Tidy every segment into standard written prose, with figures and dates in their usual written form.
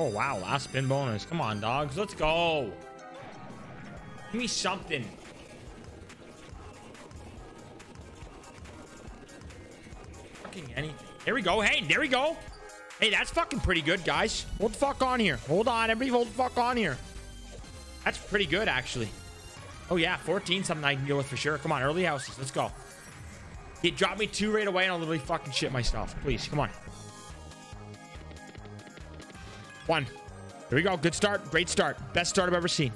Oh, wow. Last spin bonus. Come on, dogs. Let's go. Give me something. Fucking anything. There we go. Hey, there we go. Hey, that's fucking pretty good, guys. Hold the fuck on here. Hold on. Everybody hold the fuck on here. That's pretty good, actually. Oh, yeah. 14, something I can deal with for sure. Come on, early houses. Let's go. He dropped me 2 right away, and I'll literally fucking shit myself. Please, come on. 1. Here we go. Good start. Great start. Best start I've ever seen.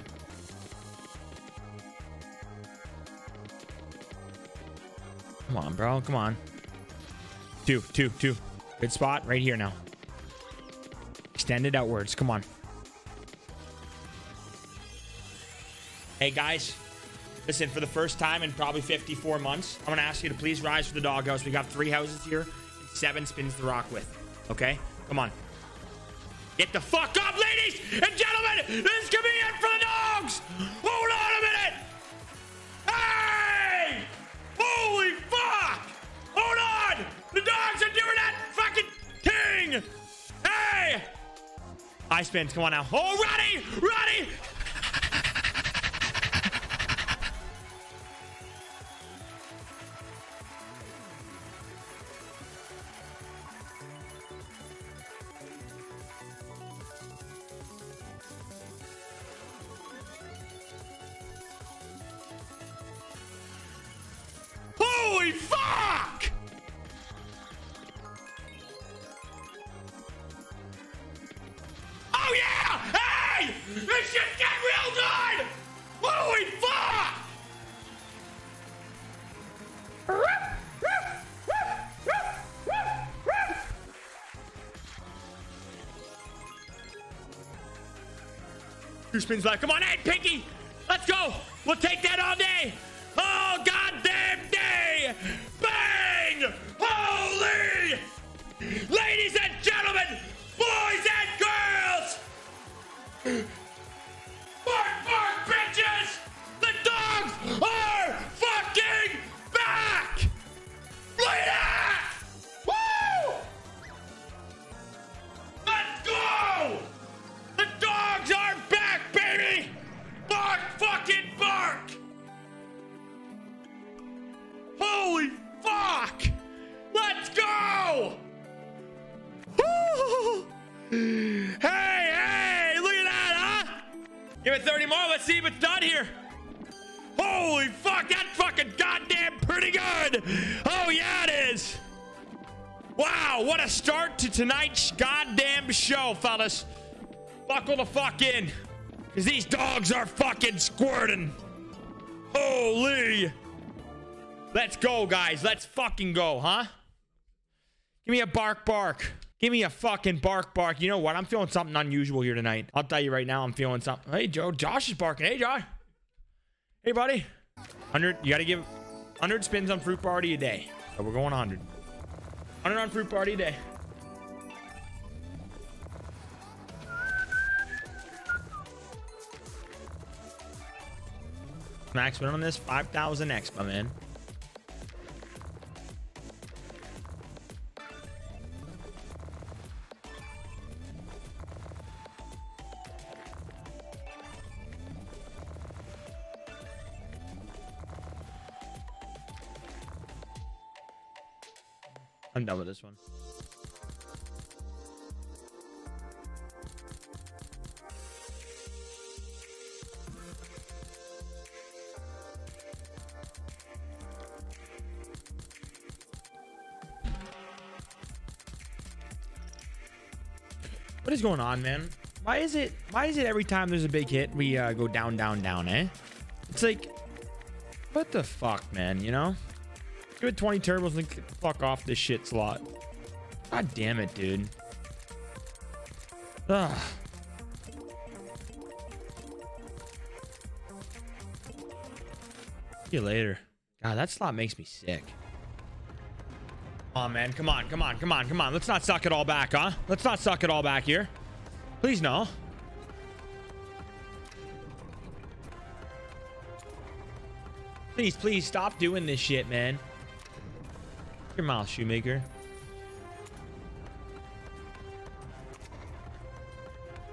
Come on, bro. Come on. 2. Good spot right here now. Extend it outwards. Come on. Hey, guys. Listen, for the first time in probably 54 months, I'm going to ask you to please rise for the doghouse. We got 3 houses here and 7 spins to rock with. Okay? Come on. Get the fuck up, ladies and gentlemen. This could be it for the dogs. Hold on a minute. Hey! Holy fuck! Hold on! The dogs are doing that fucking thing! Hey! High spins, come on now. Oh, Roddy! Holy fuck! Oh yeah! Hey! This shit get real good! Holy fuck! Two spins left. Come on, hey, Pinky! Let's go! We'll take that all day! Oh, goddamn day! Bang! Holy! Ladies and gentlemen, boys and girls! Bark, bitches! The dogs are fucking back! Look at that! Woo! Let's go! The dogs are back, baby! Bark, fucking bark! Holy fuck! Let's go! Woo! Hey, look at that, huh? Give it 30 more. Let's see if it's done here. Holy fuck, that's fucking goddamn pretty good. Oh, yeah, it is. Wow, what a start to tonight's goddamn show, fellas. Buckle the fuck in, because these dogs are fucking squirting. Holy. Let's go, guys. Let's fucking go, huh? Give me a bark. Give me a fucking bark. You know what? I'm feeling something unusual here tonight. I'll tell you right now, I'm feeling something. Hey, Joe. Josh is barking. Hey, Josh. Hey, buddy. 100. You got to give 100 spins on Fruit Party a day. So we're going 100. 100 on Fruit Party a day. Max win on this 5,000x, my man. I'm done with this one. What is going on, man? Why is it every time there's a big hit we go down, eh? It's like, what the fuck, man, you know? Give it 20 turbos and get the fuck off this shit slot. God damn it, dude. Ugh. See you later. God, that slot makes me sick. Come on, man. Come on. Let's not suck it all back, huh? Let's not suck it all back here. Please, no. Please stop doing this shit, man. Your mouth, Shoemaker.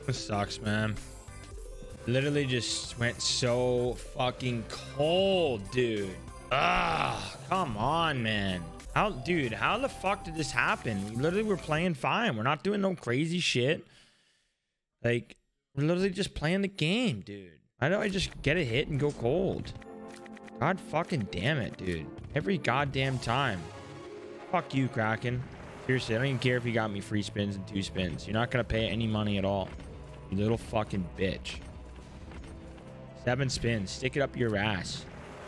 This sucks, man. Literally just went so fucking cold, dude. Ah, come on, man. How the fuck did this happen? We literally were playing fine. We're not doing no crazy shit. Like, we're literally just playing the game, dude. Why don't I just get a hit and go cold? God fucking damn it, dude. Every goddamn time. Fuck you, Kraken. Seriously, I don't even care if you got me free spins and 2 spins. You're not gonna pay any money at all. You little fucking bitch. 7 spins. Stick it up your ass.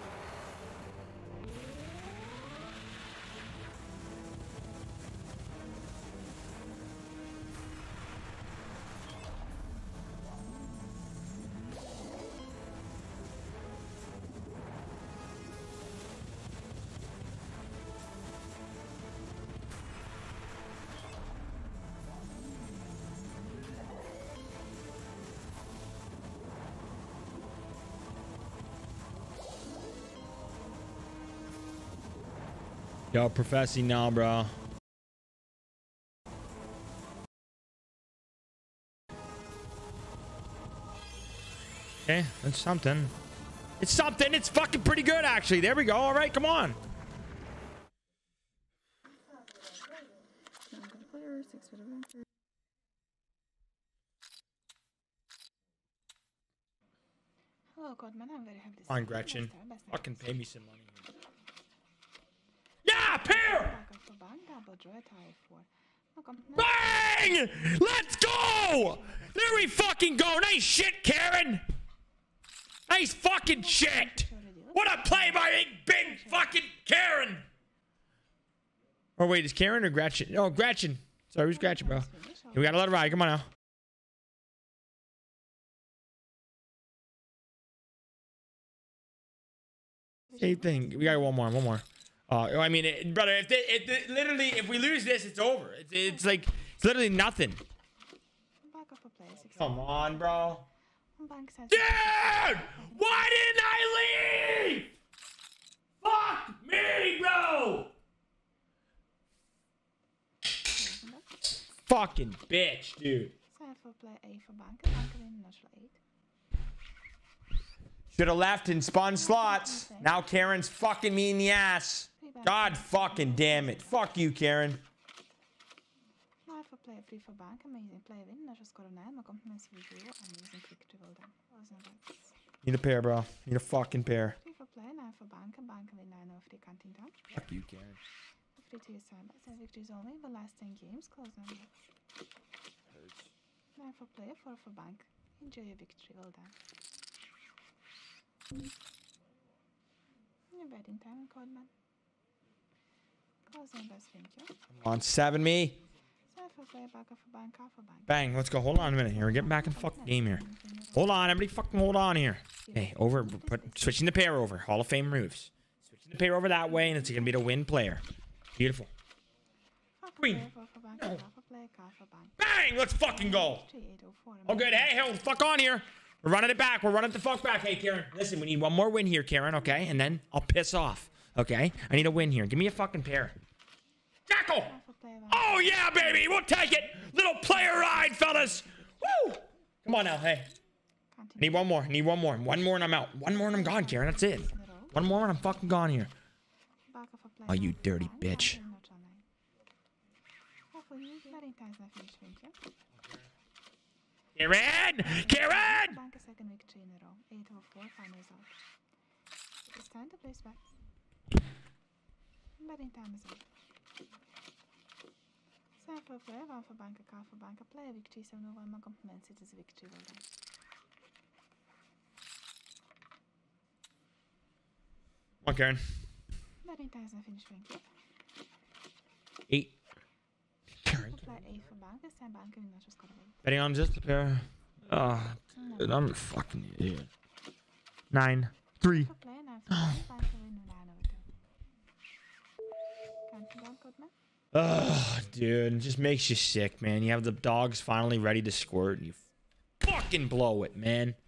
Yo, professing now, bro. Okay, that's something. It's something. It's fucking pretty good, actually. There we go. All right, come on. Hello, Godman. I'm very happy to see Come on, you. Gretchen. Fucking pay me some money. Yeah, pair! Bang! Let's go! There we fucking go. Nice shit, Karen. Nice fucking shit. What a play by big fucking Karen. Oh, wait, is Karen or Gretchen? Oh, Gretchen. Sorry, who's Gretchen, bro? We gotta let it ride. Come on now. Same thing. We got one more. I mean, brother, literally, if we lose this, it's over. It's like, it's literally nothing. Come on, bro. Dude! Why didn't I leave? Fuck me, bro! Fucking bitch, dude. Should have left and spun slots. Now Karen's fucking me in the ass. God fucking damn it. Fuck you, Karen. Need a pair, bro. Need a fucking pair. Fuck you, Karen. Enjoy your victory, well done. You're betting time, Codman. Closing best, thank you. Come on, 7 me. Bang, let's go. Hold on a minute here. We're getting back in the fucking game here. Hold on, everybody fucking hold on here. Okay, switching the pair over. Hall of Fame moves. Switching the pair over that way, and it's going to be the win player. Beautiful. Queen. No. Bang, let's fucking go. Oh, good. Hey, hold the fuck on here. We're running it back. We're running the fuck back. Hey, Karen, listen, we need one more win here, Karen, okay? And then I'll piss off, okay? I need a win here. Give me a fucking pair. Jackal! Oh, yeah, baby. We'll take it. Little player ride, fellas. Woo! Come on now, hey. Need one more. Need one more. One more and I'm out. One more and I'm gone, Karen. That's it. One more and I'm fucking gone here. Oh, you dirty bitch. Karen! Karen! It's time to place bets. Betting time is up. Time for a player, one for bank, a car for bank, a player victory, so no one more compliments it as a victory. Well done. Come on, Karen. Betting time is not finished, thank you. 8. Karen. Play 8 for bank, this time bank, and not just got away. Betting on just a pair. Oh, dude, I'm a fucking idiot. 9. 3. For player, 9 for bank, bank, and win 9 over 2. Counting down, Codman. Oh, dude, it just makes you sick, man. You have the dogs finally ready to squirt, and you fucking blow it, man.